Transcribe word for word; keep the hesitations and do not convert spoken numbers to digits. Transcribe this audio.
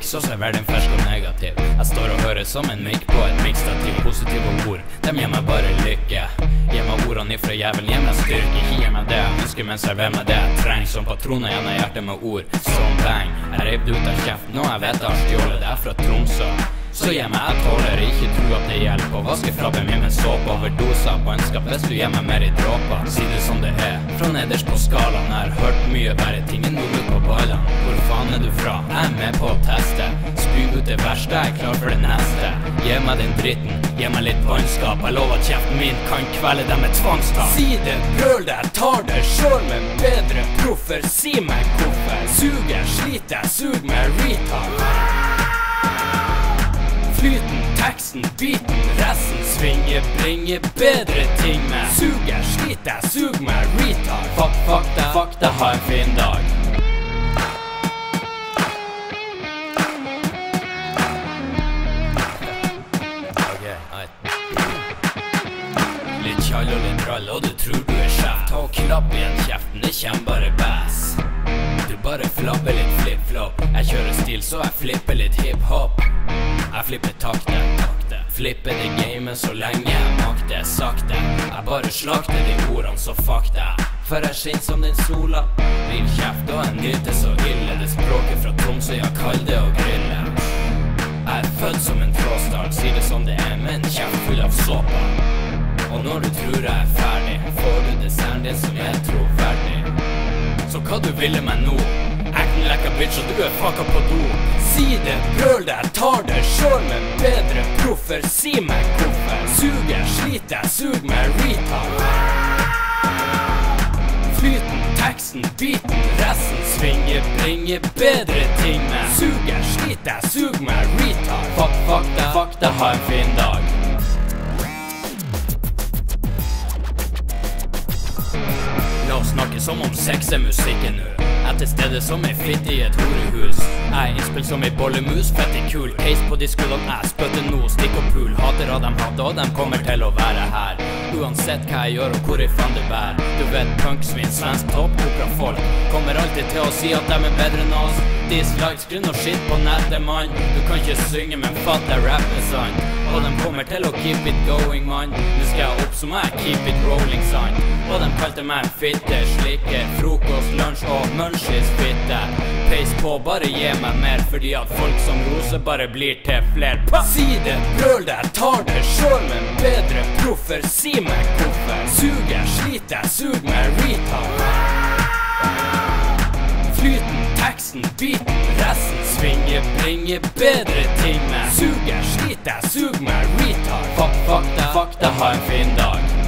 så server den fersk og negativ. Jeg står og hører som en mikk på et mikstativ. Positive ord, dem gir meg bare lykke. Gir meg ordene ifra jævelen, gir meg styrke. Ikke gir meg det jeg ønsker, men server meg det jeg trenger. Som patroner gjennom hjertet med ord, som bang. Jeg rev det ut av kjeften, og jeg vet jeg har stjålet det er fra Tromsø. Så gir meg, jeg tåler ikke tro at det hjelper. Å vaske frabben min med såpe overdoser på ønskap. Hvis du gir meg mer i dråper, si det som det er. Fra nederst på skalaen, jeg har hørt mye verre ting enn noe på ballene. Hvor faen er du fra? Jeg er med på å teste. Spyg ut det verste, jeg er klar for det neste. Gi meg den dritten, gi meg litt vannskap. Jeg lover at kjeften min kan kvele dem med tvangstap. Si det, brøl det, jeg tar det selv med bedre proffer. Si meg hvorfor. Suger, sliter, sug med retard. Flyten, teksten, biten, resten svinger, bringer bedre ting med. Suger, sliter, sug med retard. Fuck, fuck deg, fuck deg, ha en fin dag. Litt kjall og litt rall, og du tror du er sjef. Ta og klapp igjen kjeften, det kjem bare bass. Du bare flabber litt flip-flop. Jeg kjører stil, så jeg flipper litt hip-hop. Jeg flipper takte, flipper det gamet så lenge jeg makter. Sakte, jeg bare slakter de ordene, så fuck deg. For jeg skinner som den sola. Vil kjeft og jeg nyter så ille. Det språket fra Tromsø, jeg kaller det å grille. Jeg er født som en trådstall, sier det som det er, med en kjeft full av såpa. Og når du tror jeg er ferdig, får du desserten din som er troverdig. Så hva du ville meg nå? Acten like a bitch og du er fucka på do. Si det, brøl det, jeg tar det selv med bedre proffer. Si meg hvorfor. Suger, sliter, sug med retard. Flyten, teksten, biten, resten svinger, bringer bedre ting med. Suger, sliter, sug med retard. Fuck, fuck deg, fuck deg, ha en fin dag. La oss snakke som om sex er musikken nå. Jeg til stedet som ei fitt i et horehus. Jeg er innspill som ei bollemus, fett i kul. Case på diskodon, jeg spøtter nå, stikk og pool. Hater av dem hatt, og dem kommer til å være her. Uansett hva jeg gjør og hvor i faen det bær. Du vet punksvin, svensk topp, opera folk kommer alltid til å si at dem er bedre enn oss. Dislikes, grunn og shit på nettet, mann. Du kan ikke synge, men fatt deg rap er sant. Og dem kommer til å keep it going, mann. Nu skal jeg opp, så må jeg keep it rolling, sant. Og dem kalte meg en fitte, slikke, frokost, lunsj og munchies fitte. Peis på, bare gi meg mer, fordi at folk som roser bare blir til fler. Pa! Si det, brøl det, jeg tar det selv med bedre proffer. Si meg hvorfor. Suger, sliter, sug med retard. Flyten, teksten, biten, resten svinger, bringer bedre ting med. Suger, sliter, sug med retard. Fuck, fuck deg, fuck deg, ha en fin dag.